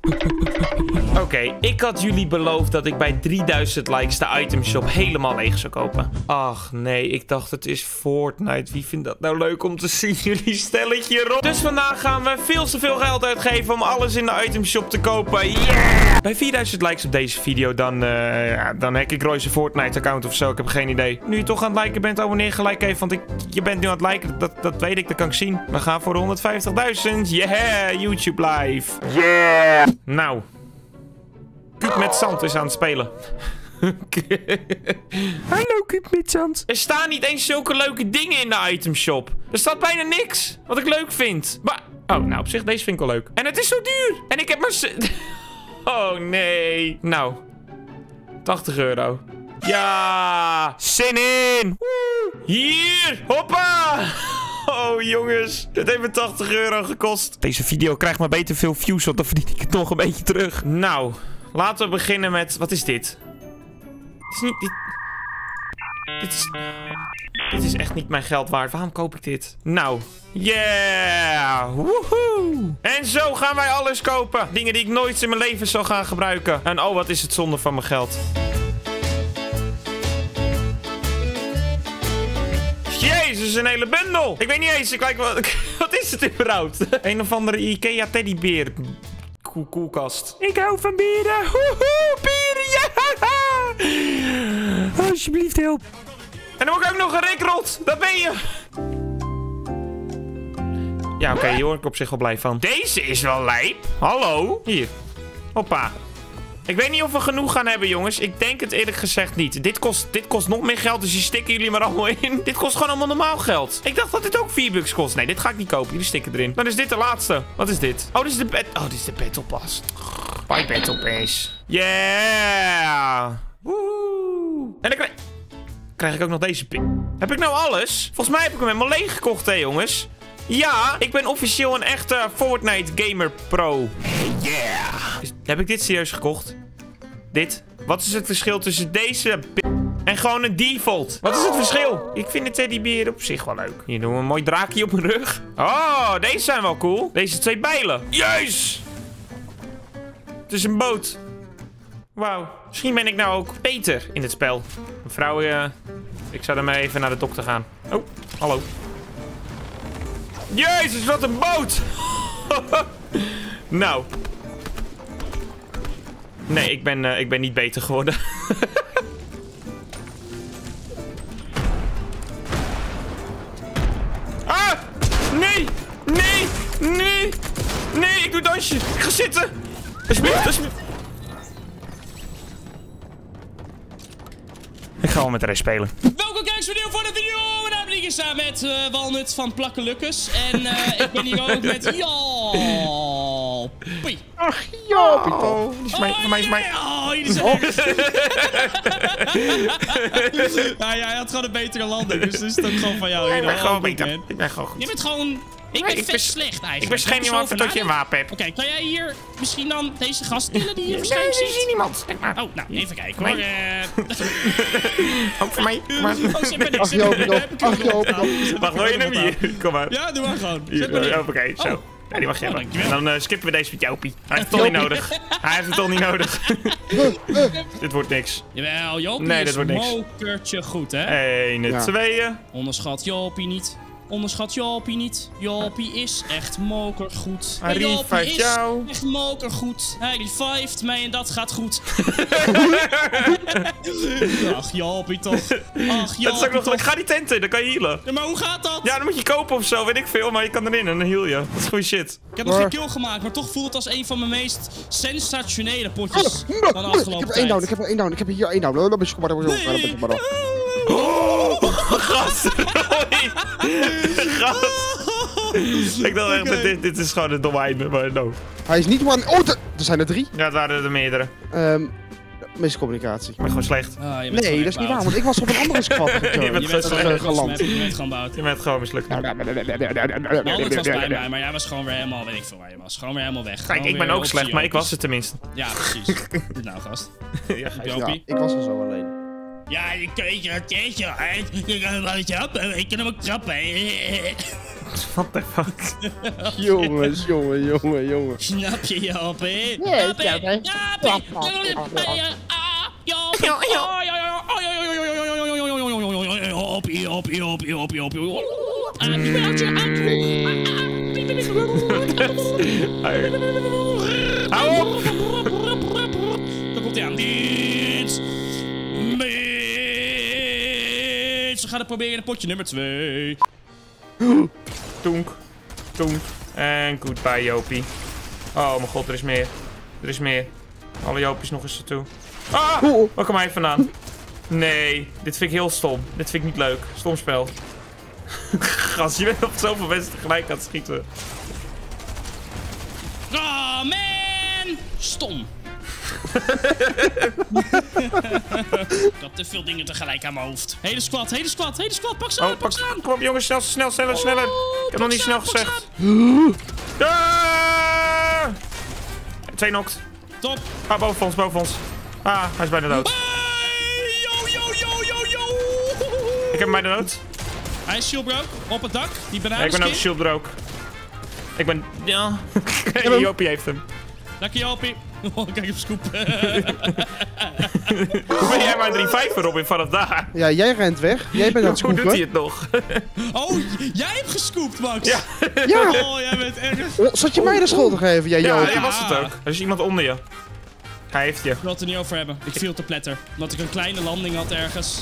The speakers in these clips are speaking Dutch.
Oké, ik had jullie beloofd dat ik bij 3000 likes de itemshop helemaal leeg zou kopen. Ach nee, ik dacht het is Fortnite. Wie vindt dat nou leuk om te zien? Jullie stelletje rond. Dus vandaag gaan we veel te veel geld uitgeven om alles in de itemshop te kopen. Yeah! Bij 4000 likes op deze video, dan hack ik Roy's Fortnite account of zo. Ik heb geen idee. Nu je toch aan het liken bent, abonneer gelijk even. Want je bent nu aan het liken. Dat weet ik, dat kan ik zien. We gaan voor 150.000. Yeah, YouTube live. Yeah! Nou. Kuub met zand is aan het spelen. Hallo Kuub met zand. Er staan niet eens zulke leuke dingen in de itemshop. Er staat bijna niks wat ik leuk vind. Maar, oh, nou op zich, deze vind ik wel leuk. En het is zo duur. En ik heb maar... Oh nee. Nou. 80 euro. Ja. Zin in. Woe. Hier. Hoppa. Oh jongens, dit heeft me 80 euro gekost. Deze video krijgt maar beter veel views, want dan verdien ik het nog een beetje terug. Nou, laten we beginnen met... Wat is dit? Het is niet... Dit is echt niet mijn geld waard. Waarom koop ik dit? Nou, yeah! Woehoe! En zo gaan wij alles kopen. Dingen die ik nooit in mijn leven zal gaan gebruiken. En oh, wat is het zonde van mijn geld. Jezus, een hele bundel. Ik weet niet eens, wat is het überhaupt? Een of andere Ikea teddybeer. Koelkast. Ik hou van beren. Woehoe, beren, ja! Alsjeblieft, help. En dan moet ik ook nog een rikrot. Dat ben je. Ja, oké, hier word ik op zich wel blij van. Deze is wel lijp. Hallo. Hier. Hoppa. Ik weet niet of we genoeg gaan hebben, jongens. Ik denk het eerlijk gezegd niet. Dit kost nog meer geld, dus die stikken jullie maar allemaal in. Dit kost gewoon allemaal normaal geld. Ik dacht dat dit ook 4 bucks kost. Nee, dit ga ik niet kopen. Jullie stikken erin. Dan is dit de laatste. Wat is dit? Oh, dit is de Battle Pass. Bye, Battle Pass. Yeah. Woe. En dan krijg ik ook nog deze pin. Heb ik nou alles? Volgens mij heb ik hem helemaal leeg gekocht, hè, jongens. Ja, ik ben officieel een echte Fortnite Gamer Pro. Yeah. Heb ik dit serieus gekocht? Dit? Wat is het verschil tussen deze en gewoon een default? Wat is het verschil? Ik vind de teddybeer op zich wel leuk. Hier doen we een mooi draakje op mijn rug. Oh, deze zijn wel cool. Deze 2 bijlen. Jezus! Het is een boot. Wauw. Misschien ben ik nou ook beter in het spel. Mevrouw, ik zou ermee even naar de dokter gaan. Oh, hallo. Jezus, wat een boot! Nou. Nee, ik ben niet beter geworden. Ah! Nee! Nee! Nee! Nee, ik doe dansje. Ik ga zitten. Alsjeblieft. Ik ga wel met de rest spelen. Welkom kijkers voor de video. Mijn naam is samen met Walnut van Plakken Lukkes. En ik ben hier ook met Jopie. Ach, Jopie toch. Voor mij is mij. Oh, hier is Nou ja, hij had gewoon een betere landing. Dus is het ook gewoon van jou. Ik ben gewoon beter. Ik ben gewoon goed. Je bent gewoon... Ik ben vet slecht eigenlijk. Ik ben geen iemand tot je een wapen hebt. Oké, kan jij hier misschien dan deze gast tillen die hier waarschijnlijk ziet? Nee, er is niemand. Oh, nou, even kijken hoor. Ook voor mij. Oh, zet maar niks. Wacht, wil je hem hier? Kom maar. Ja, doe maar gewoon. Oké, zo. Ja, die mag je hebben. En dan skippen we deze met Jopie. Hij heeft het toch niet nodig. Hij heeft het toch niet nodig. Dit wordt niks. Jawel, Jopie is mokertje goed, hè? 1, 2. Onderschat Jopie niet. Onderschat Jopie niet. Jopie is echt mokergoed. Hij revived jou. Echt mokergoed. Hij revived mij en dat gaat goed. Ach, Jopie toch. Ach, Jopie is ook nog toch. Ga die tent in, dan kan je healen. Ja, maar hoe gaat dat? Ja, dan moet je kopen of zo, weet ik veel. Maar je kan erin en dan heal je. Dat is goede shit. Ik heb nog geen kill gemaakt, maar toch voelt het als een van mijn meest sensationele potjes van de afgelopen tijd. Ik heb er 1 down. Ik heb hier 1 down. Gast, Roy. Gast. Ik dacht echt dat dit is gewoon een domme einde, maar no. Hij is niet one... Oh, er zijn er 3. Ja, het waren er meerdere. Miscommunicatie. Ik ben gewoon slecht. Nee, dat is niet waar, want ik was op een andere squad geland. Je bent gewoon bout. Je bent gewoon mislukt. Walnut was bij mij, maar jij was gewoon weer helemaal, weet ik veel waar je was. Gewoon weer helemaal weg. Kijk, ik ben ook slecht, maar ik was het tenminste. Ja, precies. Nou, gast. Ja, ik was er zo alleen. Ja, je kan je ratje uit. Je kan hem wel trappen. Ik kan hem ook trappen. What the fuck? Jongens, jongen. Snap je, Jappie? Ja, Jappie. Hou op! Dan komt hij aan. Dit. We gaan het proberen in potje nummer 2. Tonk. En goodbye, Jopie. Oh mijn god, er is meer. Er is meer. Alle Jopies nog eens ertoe. Ah! Waar kom hij vandaan? Nee, dit vind ik heel stom. Dit vind ik niet leuk. Stom spel. Gast, je bent op zoveel mensen tegelijk aan het schieten. Oh man! Stom. Ik had te veel dingen tegelijk aan mijn hoofd. Hele squad, pak ze aan, pak ze aan. Kom op jongens, sneller. Ik heb nog niet snel gezegd. Ah! 2 knocked. Top. Ah, boven ons. Ah, hij is bijna dood. Yo. Ik heb hem bijna dood. Hij is shieldbroke op het dak. Die banaan. Ja, ik ben ook shieldbroke. Ja. Jopie heeft hem. Lekker Jopie. Oh, kijk hem scoop. Hoe ben jij maar 3-5 Robin vanaf daar? Ja, jij rent weg. Jij bent aan het Hoe scoopen. doet hij het nog? Oh, jij hebt gescoopt, Max. Ja. Ja. Oh, jij bent erg. Zat je mij de schuld te geven, jij Ja, Jopie? hij was het ook. Er is iemand onder je. Hij heeft je. Ik wil het er niet over hebben. Ik viel te pletter. Omdat ik een kleine landing had ergens.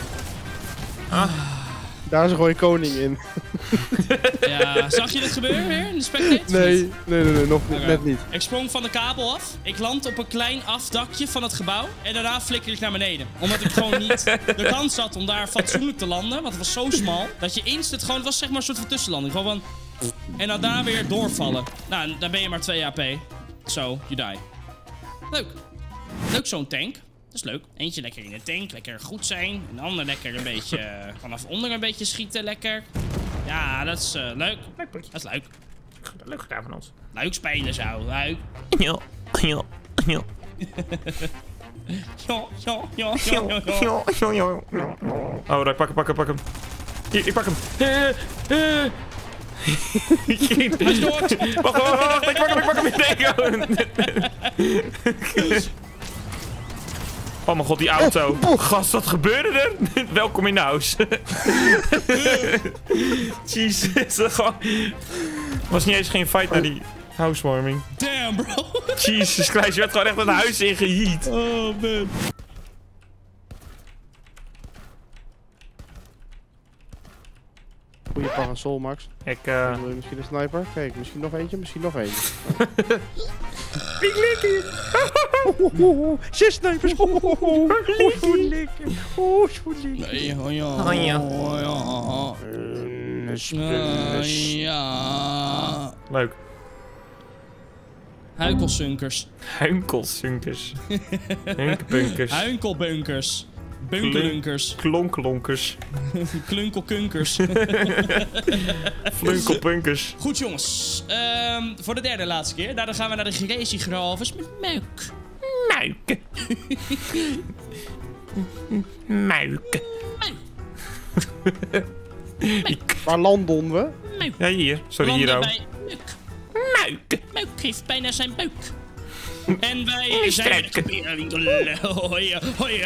Daar is een rode koning in. Ja, zag je dit gebeuren weer in de spectate? Nee, nog niet, Oké. net niet. Ik sprong van de kabel af. Ik land op een klein afdakje van het gebouw. En daarna flikker ik naar beneden. Omdat ik gewoon niet de kans had om daar fatsoenlijk te landen. Want het was zo smal. Dat je instant gewoon... Het was zeg maar een soort van tussenlanding. Gewoon van... En dan daar weer doorvallen. Nou, dan ben je maar 2 AP. Zo, you die. Leuk. Leuk zo'n tank. Dat is leuk. Eentje lekker in de tank, lekker goed zijn. En de ander lekker een beetje vanaf onder een beetje schieten, lekker. Ja, dat is leuk. Dat is leuk. Leuk gedaan van ons. Leuk spelen zo, leuk. Ja. Oh, daar, pak hem. Hier, ik pak hem. Wacht, ik pak hem. Oh mijn god, die auto. Gast, wat gebeurde er? Welkom in huis. Jezus, gewoon... Was niet eens geen fight naar die housewarming. Damn, bro. Jesus Christ, je werd gewoon echt het huis ingeheat. Oh, man. Goeie parasol, Max. Ik, Wil je misschien een sniper? Kijk, misschien nog eentje. Ik lig hier. 6 snipers. Nee, oh ja. Oh ja. Oh ja. Ja. Leuk. Huikelsunkers. Huinkelsunkers. Hunkebunkers. Huinkelbunkers. Bunkerunkers. Klonklonkers. Klunkelkunkers. Flunkelpunkers. Goed jongens, voor de derde en laatste keer. Daarna gaan we naar de Gracie Gravers met Muik. Muik. Waar landen we? Ja, hier. Sorry, hier Landen ook. bij Muik. Muik. Muik heeft bijna zijn buik. En wij Oei, zijn sterk. geperenwinkel. Hoi.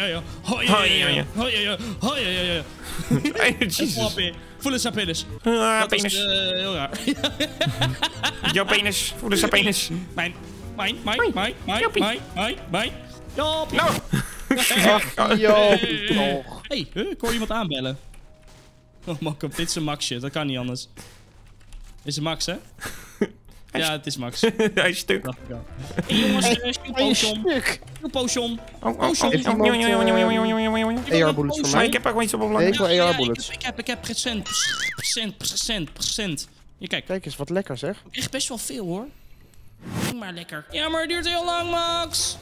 Jezus. Voelen zijn penis. Ah, Dat is penis. heel raar. Jouw penis. Voel eens haar penis. Mijn. Joppie. Joppie. Nou. Ach, Jopie toch. Hey, ik hoor iemand aanbellen. Oh, Makkop, dit is een Maxje. Dat kan niet anders. Dit is een Max, hè? Ja, het is Max. Hij is stuk. Ja. Hey jongens, Potion. Potion. AR bullets voor Maar mij. ik heb ook wel iets op Nee, belangrijk. ik wil AR bullets. Ik heb procent. Hier, kijk. Kijk eens, wat lekker zeg. Echt best wel veel, hoor. Maar lekker. Ja, maar het duurt heel lang, Max.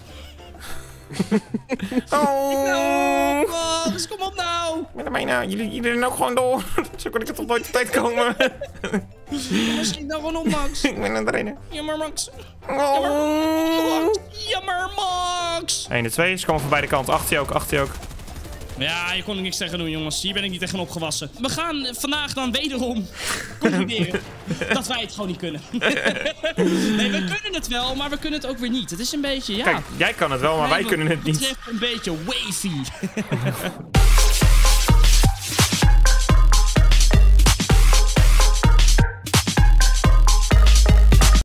Oh. Max, kom op nou. Met mij nou. Jullie rennen ook gewoon door. Zo kan ik het toch nooit op tijd komen. Misschien nou gewoon op, Max. Ik ben aan het rennen. Jammer, Max. Oh. Jammer, Max. 1 en 2. Ze komen van beide kanten. Achter je ook. Ja, je kon er niks tegen doen, jongens. Hier ben ik niet tegen opgewassen. We gaan vandaag dan wederom concluderen dat wij het gewoon niet kunnen. Nee, we kunnen het wel, maar we kunnen het ook weer niet. Het is een beetje, ja... Kijk, jij kan het wel, maar wij kunnen het niet. Het betreft een beetje wavy.